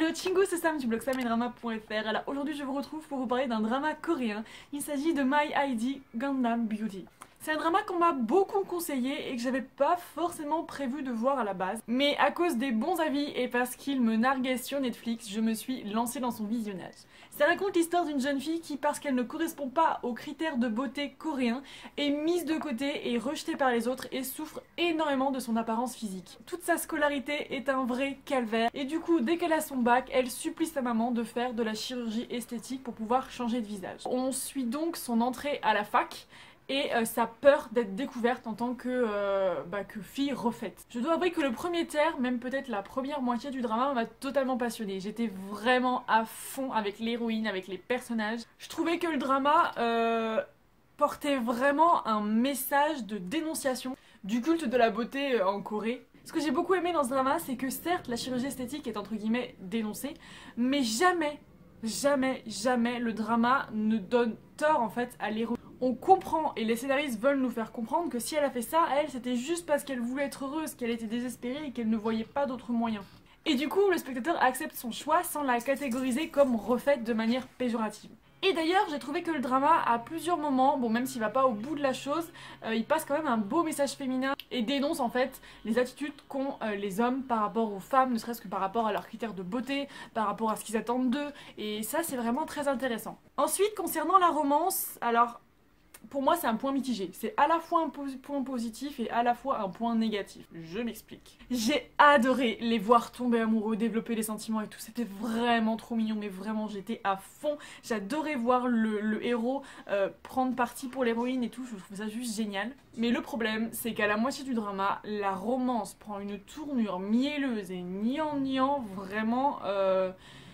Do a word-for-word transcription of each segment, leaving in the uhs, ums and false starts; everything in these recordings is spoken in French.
Hello Chingo, c'est Sam du blog samedrama point f r. Alors aujourd'hui je vous retrouve pour vous parler d'un drama coréen. Il s'agit de My I D Gangnam Beauty. C'est un drama qu'on m'a beaucoup conseillé et que j'avais pas forcément prévu de voir à la base. Mais à cause des bons avis et parce qu'il me narguait sur Netflix, je me suis lancée dans son visionnage. Ça raconte l'histoire d'une jeune fille qui, parce qu'elle ne correspond pas aux critères de beauté coréens, est mise de côté et rejetée par les autres et souffre énormément de son apparence physique. Toute sa scolarité est un vrai calvaire et du coup, dès qu'elle a son bac, elle supplie sa maman de faire de la chirurgie esthétique pour pouvoir changer de visage. On suit donc son entrée à la fac et euh, sa peur d'être découverte en tant que, euh, bah, que fille refaite. Je dois avouer que le premier tiers, même peut-être la première moitié du drama, m'a totalement passionnée. J'étais vraiment à fond avec l'héroïne, avec les personnages. Je trouvais que le drama euh, portait vraiment un message de dénonciation du culte de la beauté en Corée. Ce que j'ai beaucoup aimé dans ce drama, c'est que certes, la chirurgie esthétique est entre guillemets dénoncée, mais jamais, jamais, jamais le drama ne donne tort en fait à l'héroïne. On comprend, et les scénaristes veulent nous faire comprendre que si elle a fait ça, elle, c'était juste parce qu'elle voulait être heureuse, qu'elle était désespérée et qu'elle ne voyait pas d'autre moyen. Et du coup, le spectateur accepte son choix sans la catégoriser comme refaite de manière péjorative. Et d'ailleurs, j'ai trouvé que le drama, à plusieurs moments, bon même s'il va pas au bout de la chose, euh, il passe quand même un beau message féminin et dénonce en fait les attitudes qu'ont euh, les hommes par rapport aux femmes, ne serait-ce que par rapport à leurs critères de beauté, par rapport à ce qu'ils attendent d'eux, et ça c'est vraiment très intéressant. Ensuite, concernant la romance, alors pour moi c'est un point mitigé, c'est à la fois un po point positif et à la fois un point négatif. Je m'explique. J'ai adoré les voir tomber amoureux, développer des sentiments et tout, c'était vraiment trop mignon, mais vraiment j'étais à fond. J'adorais voir le, le héros euh, prendre parti pour l'héroïne et tout, je trouve ça juste génial. Mais le problème c'est qu'à la moitié du drama, la romance prend une tournure mielleuse et niant-niant vraiment... Euh,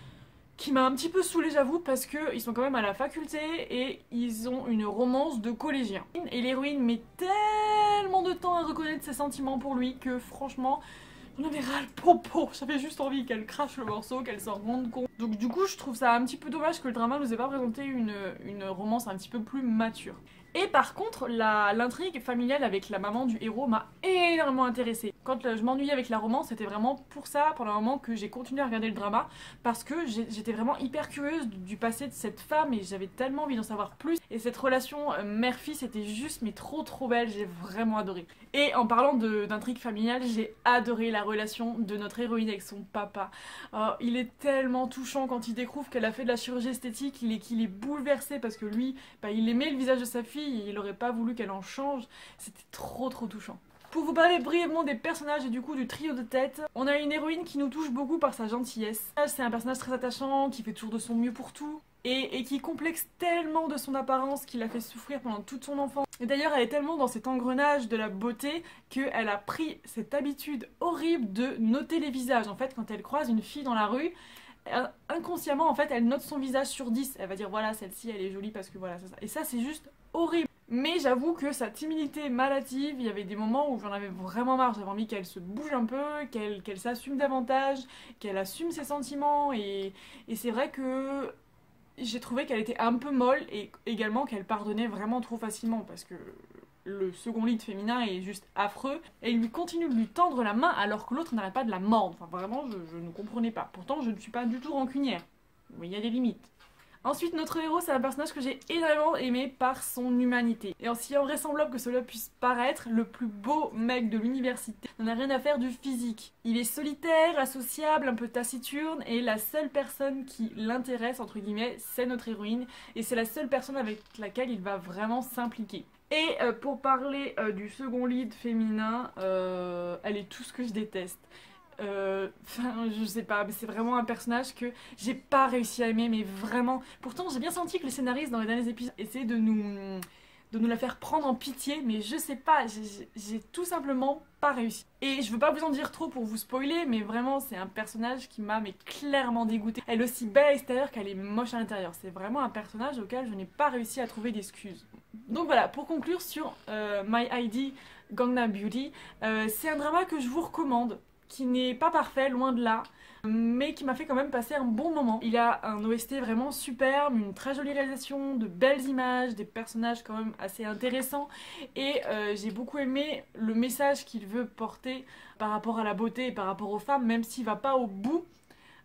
qui m'a un petit peu saoulée j'avoue parce qu'ils sont quand même à la faculté et ils ont une romance de collégiens. Et l'héroïne met tellement de temps à reconnaître ses sentiments pour lui que franchement j'en avais ras le popo, j'avais juste envie qu'elle crache le morceau, qu'elle s'en rende compte. Donc du coup je trouve ça un petit peu dommage que le drama nous ait pas présenté une, une romance un petit peu plus mature. Et par contre, l'intrigue familiale avec la maman du héros m'a énormément intéressée. Quand je m'ennuyais avec la romance, c'était vraiment pour ça, pendant un moment, que j'ai continué à regarder le drama, parce que j'étais vraiment hyper curieuse du passé de cette femme et j'avais tellement envie d'en savoir plus. Et cette relation euh, mère-fille, était juste mais trop trop belle, j'ai vraiment adoré. Et en parlant d'intrigue familiale, j'ai adoré la relation de notre héroïne avec son papa. Oh, il est tellement touchant quand il découvre qu'elle a fait de la chirurgie esthétique, il est, qu'il est bouleversé parce que lui, bah, il aimait le visage de sa fille, et il aurait pas voulu qu'elle en change, c'était trop trop touchant. Pour vous parler brièvement des personnages et du coup du trio de tête, on a une héroïne qui nous touche beaucoup par sa gentillesse. C'est un personnage très attachant, qui fait toujours de son mieux pour tout, et, et qui complexe tellement de son apparence qu'il a fait souffrir pendant toute son enfance. Et d'ailleurs elle est tellement dans cet engrenage de la beauté qu'elle a pris cette habitude horrible de noter les visages. En fait, quand elle croise une fille dans la rue, inconsciemment en fait elle note son visage sur dix, elle va dire voilà celle-ci elle est jolie parce que voilà c'est ça, et ça c'est juste horrible. Mais j'avoue que sa timidité maladive, il y avait des moments où j'en avais vraiment marre, j'avais envie qu'elle se bouge un peu, qu'elle qu'elle s'assume davantage, qu'elle assume ses sentiments, et, et c'est vrai que j'ai trouvé qu'elle était un peu molle et également qu'elle pardonnait vraiment trop facilement parce que le second lead féminin est juste affreux et il lui continue de lui tendre la main alors que l'autre n'arrête pas de la mordre. Enfin vraiment je, je ne comprenais pas. Pourtant je ne suis pas du tout rancunière. Mais il y a des limites. Ensuite notre héros c'est un personnage que j'ai énormément aimé par son humanité. Et aussi invraisemblable que cela puisse paraître, le plus beau mec de l'université n'en a rien à faire du physique. Il est solitaire, associable, un peu taciturne et la seule personne qui l'intéresse entre guillemets c'est notre héroïne et c'est la seule personne avec laquelle il va vraiment s'impliquer. Et euh, pour parler euh, du second lead féminin, euh, elle est tout ce que je déteste. Euh, enfin, je sais pas, mais c'est vraiment un personnage que j'ai pas réussi à aimer, mais vraiment. Pourtant, j'ai bien senti que les scénaristes dans les derniers épisodes essayaient de nous, de nous la faire prendre en pitié, mais je sais pas, j'ai tout simplement pas réussi. Et je veux pas vous en dire trop pour vous spoiler, mais vraiment, c'est un personnage qui m'a mais clairement dégoûtée. Elle est aussi belle à l'extérieur qu'elle est moche à l'intérieur. C'est vraiment un personnage auquel je n'ai pas réussi à trouver d'excuses. Donc voilà, pour conclure sur euh, My I D Gangnam Beauty, euh, c'est un drama que je vous recommande, qui n'est pas parfait, loin de là, mais qui m'a fait quand même passer un bon moment. Il a un O S T vraiment superbe, une très jolie réalisation, de belles images, des personnages quand même assez intéressants, et euh, j'ai beaucoup aimé le message qu'il veut porter par rapport à la beauté et par rapport aux femmes, même s'il va pas au bout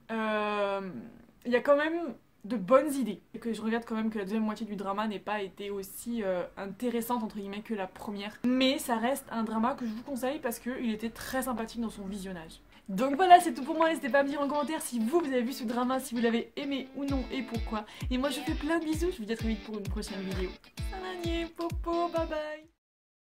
euh, il y a quand même de bonnes idées. Et que je regrette quand même que la deuxième moitié du drama n'ait pas été aussi euh, intéressante entre guillemets que la première. Mais ça reste un drama que je vous conseille parce qu'il était très sympathique dans son visionnage. Donc voilà, c'est tout pour moi, n'hésitez pas à me dire en commentaire si vous, vous avez vu ce drama, si vous l'avez aimé ou non et pourquoi. Et moi je vous fais plein de bisous, je vous dis à très vite pour une prochaine vidéo. Salanier, popo, bye bye.